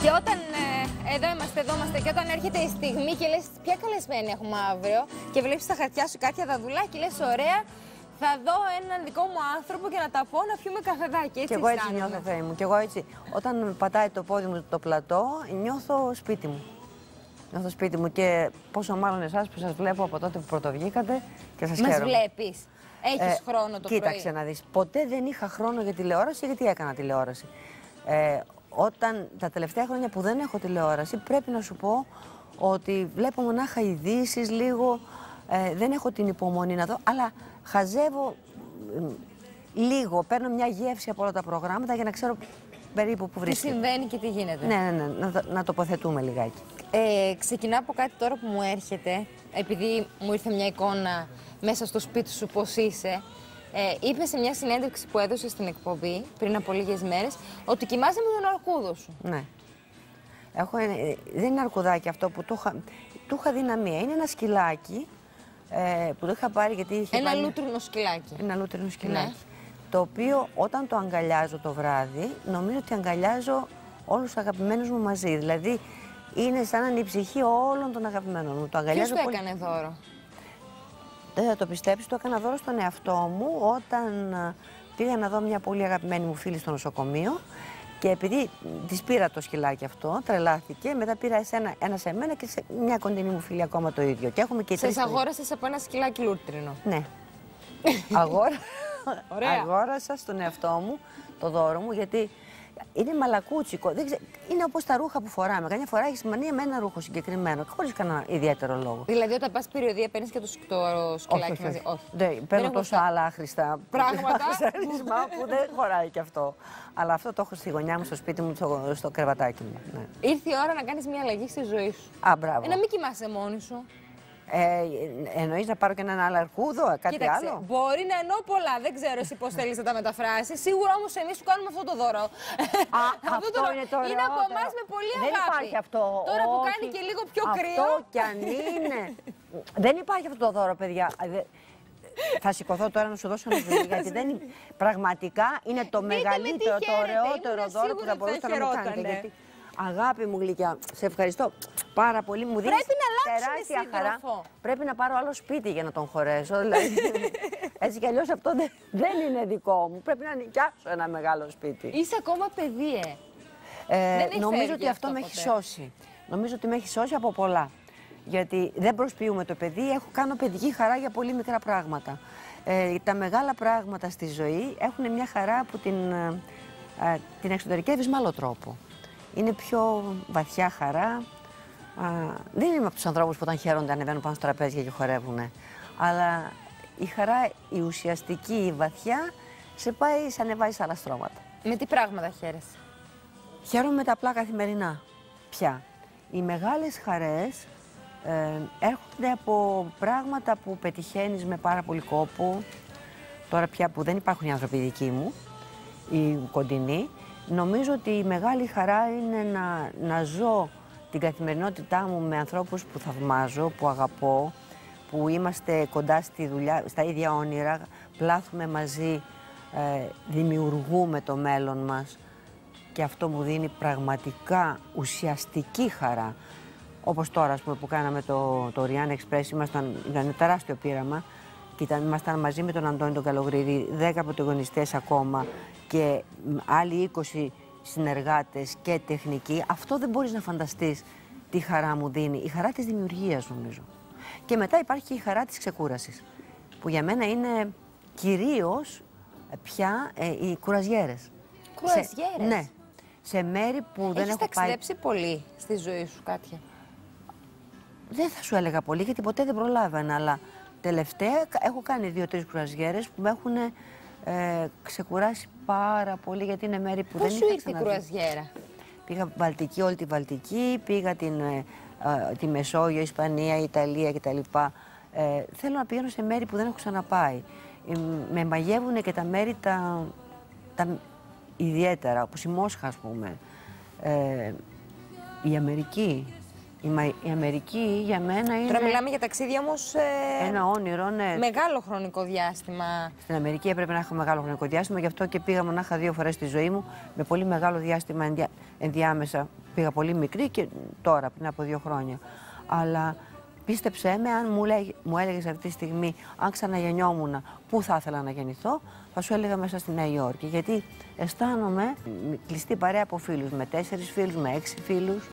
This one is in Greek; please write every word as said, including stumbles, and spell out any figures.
Και όταν ε, εδώ είμαστε, εδώ είμαστε, και όταν έρχεται η στιγμή και λες ποια καλεσμένη έχουμε αύριο και βλέπεις στα χαρτιά σου κάποια δαδουλά και λες ωραία, θα δω έναν δικό μου άνθρωπο και να τα πω να πιούμε καφεδάκι. Έτσι και εγώ έτσι νιώθω, Θεέ μου. Και εγώ έτσι, όταν πατάει το πόδι μου το πλατό, νιώθω σπίτι μου. Νιώθω σπίτι μου και πόσο μάλλον εσάς που σας βλέπω από τότε που πρωτοβγήκατε και σας χαίρομαι. Μας βλέπεις. Έχεις ε, χρόνο το κοίταξε πρωί. Κοίταξε να δεις. Ποτέ δεν είχα χρόνο για τηλεόραση, γιατί έκανα τηλεόραση. Ε, όταν τα τελευταία χρόνια που δεν έχω τηλεόραση, πρέπει να σου πω ότι βλέπω μονάχα ειδήσεις λίγο, ε, δεν έχω την υπομονή να δω, αλλά χαζεύω ε, λίγο, παίρνω μια γεύση από όλα τα προγράμματα για να ξέρω περίπου που βρίσκεται. Τι συμβαίνει και τι γίνεται. Ναι, ναι, ναι, να, να τοποθετούμε λιγάκι. Ε, ξεκινάω από κάτι τώρα που μου έρχεται, επειδή μου ήρθε μια εικόνα μέσα στο σπίτι σου πώς είσαι. Ε, είπε σε μια συνέντευξη που έδωσε στην εκπομπή πριν από λίγες μέρες ότι κοιμάσαι με τον αρκούδο σου. Ναι. Έχω, ε, δεν είναι αρκουδάκι αυτό που του είχα, του είχα δυναμία. Είναι ένα σκυλάκι ε, που το είχα πάρει γιατί είχε Ένα πάρει... λούτρινο σκυλάκι. Ένα λούτρινο σκυλάκι. Ναι. Το οποίο όταν το αγκαλιάζω το βράδυ, νομίζω ότι αγκαλιάζω όλους τους αγαπημένους μου μαζί. Δηλαδή είναι σαν να είναι η ψυχή όλων των αγαπημένων μου. Το αγκαλιάζω. Ποιος το πολύ... έκανε δώρο? Δεν θα το πιστέψεις, το έκανα δώρο στον εαυτό μου όταν πήγα να δω μια πολύ αγαπημένη μου φίλη στο νοσοκομείο και επειδή της πήρα το σκυλάκι αυτό, τρελάθηκε, μετά πήρα εσένα, ένα σε μένα και σε μια κοντινή μου φίλη ακόμα το ίδιο. Και έχουμε και Σας αγόρασες από ένα σκυλάκι λούτρινο? Ναι. Αγόρα... Ωραία. Αγόρασα στον εαυτό μου το δώρο μου γιατί είναι μαλακούτσικο. Δεν ξέ... Είναι όπως τα ρούχα που φοράμε. Καμιά φορά έχεις μανία με ένα ρούχο συγκεκριμένο, χωρίς κανένα ιδιαίτερο λόγο. Δηλαδή, όταν πας περιοδία, παίρνεις και το, το σκυλάκι όχι, μαζί? Όχι. Δεν, παίρνω τόσο άλλα άχρηστα πράγματα που δεν χωράει κι αυτό. Αλλά αυτό το έχω στη γωνιά μου, στο σπίτι μου, στο, στο κρεβατάκι μου. Ναι. Ήρθε η ώρα να κάνεις μια αλλαγή στη ζωή σου. Α, μπράβο. Ε, να μην κοιμάσαι μόνη σου. Ε, εννοείς να πάρω και έναν άλλο αρκούδο, κάτι Κοίταξε, άλλο? Μπορεί να εννοώ πολλά, δεν ξέρω εσύ πώς θέλεις να τα μεταφράσεις. Σίγουρα όμως εμείς σου κάνουμε αυτό το δώρο. Α, αυτό, αυτό είναι το Είναι από εμάς με πολύ αγάπη. Δεν υπάρχει αυτό. Τώρα όχι, που κάνει και λίγο πιο κρύο. Αυτό κι αν είναι. Δεν υπάρχει αυτό το δώρο, παιδιά. Θα σηκωθώ τώρα να σου δώσω ένα βιβλίο, γιατί δεν είναι... πραγματικά είναι το μεγαλύτερο, το ωραιότερο δώρο που θα μπορούσατε να μου κάνετε. Γιατί, αγάπη μου γλυκιά, σε ευχαριστώ πάρα πολύ. Μου δίνεις τεράστια χαρά. Πρέπει να πάρω άλλο σπίτι για να τον χωρέσω. Δηλαδή, έτσι κι αλλιώς αυτό δεν, δεν είναι δικό μου. Πρέπει να νοικιάσω ένα μεγάλο σπίτι. Είσαι ακόμα παιδί, ε. ε νομίζω ότι αυτό, αυτό με έχει σώσει. Νομίζω ότι με έχει σώσει από πολλά. Γιατί δεν προσποιούμε το παιδί, έχω κάνω παιδική χαρά για πολύ μικρά πράγματα. Ε, τα μεγάλα πράγματα στη ζωή έχουν μια χαρά που την, ε, την εξωτερικεύεις με άλλο τρόπο. Είναι πιο βαθιά χαρά. Α, δεν είμαι από τους ανθρώπους που όταν χαίρονται ανεβαίνουν πάνω στο τραπέζια και χορεύουν. Αλλά η χαρά, η ουσιαστική, η βαθιά, σε πάει, σε ανεβάζει σε άλλα στρώματα. Με τι πράγματα χαίρεσαι? Χαίρομαι με τα απλά καθημερινά. Πια. Οι μεγάλες χαρές ε, έρχονται από πράγματα που πετυχαίνεις με πάρα πολύ κόπο. Τώρα πια που δεν υπάρχουν οι άνθρωποι δικοί μου, οι κοντινοί. Νομίζω ότι η μεγάλη χαρά είναι να, να ζω την καθημερινότητά μου με ανθρώπους που θαυμάζω, που αγαπώ, που είμαστε κοντά στη δουλειά, στα ίδια όνειρα, πλάθουμε μαζί, ε, δημιουργούμε το μέλλον μας και αυτό μου δίνει πραγματικά ουσιαστική χαρά. Όπως τώρα, ας πούμε, που κάναμε το, το Rihanna Express, ήμασταν, ήταν τεράστιο πείραμα και ήταν, ήμασταν μαζί με τον Αντώνη τον Καλογρίδη, δέκα πρωταγωνιστές ακόμα και άλλοι είκοσι συνεργάτες και τεχνικοί. Αυτό δεν μπορείς να φανταστείς τι χαρά μου δίνει. Η χαρά της δημιουργίας, νομίζω. Και μετά υπάρχει και η χαρά της ξεκούρασης, που για μένα είναι κυρίως πια ε, οι κουραζιέρες. Κουραζιέρες? Σε, ναι. Σε μέρη που Έχεις δεν έχω πάει... Έχεις ταξιδέψει πολύ στη ζωή σου, Κάτια? Δεν θα σου έλεγα πολύ, γιατί ποτέ δεν προλάβαινα, αλλά τελευταία έχω κάνει δύο-τρεις κουραζιέρες που με έχουν ε, ξεκουράσει πάρα πολύ, γιατί είναι μέρη που Πώς δεν σου είχα ήρθε η ξαναδεί. κουραζιέρα? Πήγα Βαλτική, όλη τη Βαλτική, πήγα την, ε, ε, τη Μεσόγειο, Ισπανία, Ιταλία κτλ. Ε, θέλω να πηγαίνω σε μέρη που δεν έχω ξαναπάει. Ε, με μαγεύουν και τα μέρη τα, τα ιδιαίτερα, όπως η Μόσχα, ας πούμε, ε, η Αμερική. Η, η Αμερική για μένα είναι... Τώρα μιλάμε για ταξίδια όμως... Ε... Ένα όνειρο, ναι. Μεγάλο χρονικό διάστημα. Στην Αμερική έπρεπε να έχω μεγάλο χρονικό διάστημα, γι' αυτό και πήγα μονάχα δύο φορές στη ζωή μου, με πολύ μεγάλο διάστημα ενδιά... ενδιάμεσα. Πήγα πολύ μικρή και τώρα, πριν από δύο χρόνια. Αλλά πίστεψέ με, αν μου, λέγ... μου έλεγες αυτή τη στιγμή, αν ξαναγεννιόμουν, πού θα ήθελα να γεννηθώ, θα σου έλεγα μέσα στη Νέα Υόρκη. Γιατί αισθάνομαι κλειστή παρέα από φίλους, με τέσσερις φίλους, με έξι φίλους.